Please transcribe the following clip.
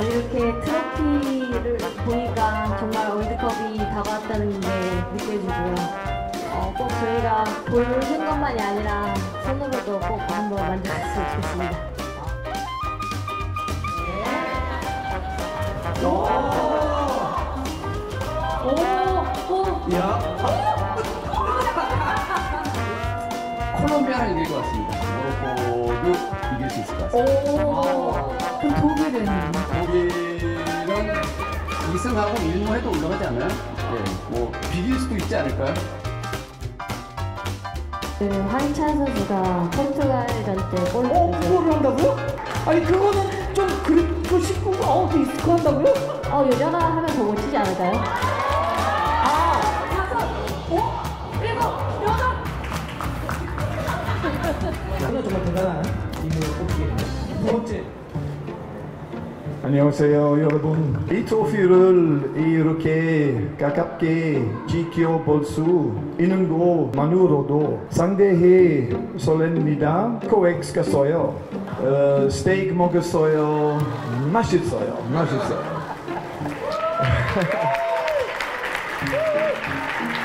이렇게 트로피를 보니까 정말 월드컵이 다가왔다는 게 느껴지고요. 꼭 저희가 보는 것만이 아니라 손으로도 꼭 한번 만져봤으면 좋겠습니다. 야. 콜롬비아를 이길 것 같습니다. 모로코도 이길 수 있을 것 같습니다. 그럼 독일은? 독일은 2승하고 1무해도 올라가지 않아요? 네, 뭐 비길 수도 있지 않을까요? 황희찬 선수가 포르투갈전 때 골을 그거를 한다고요? 아니 그거는 좀 그렇고 싶고 더 익숙한다고요? 여자가 하면 더 멋지지 않을까요? 정말 대단한 인물을 뽑히게 됩니다. 두 번째. 안녕하세요 여러분. 이 트로피를 이렇게 가깝게 지켜볼 수 있는 것만으로도 상당히 설렙니다. 코엑스 갔어요. 스테이크 먹었어요. 맛있어요.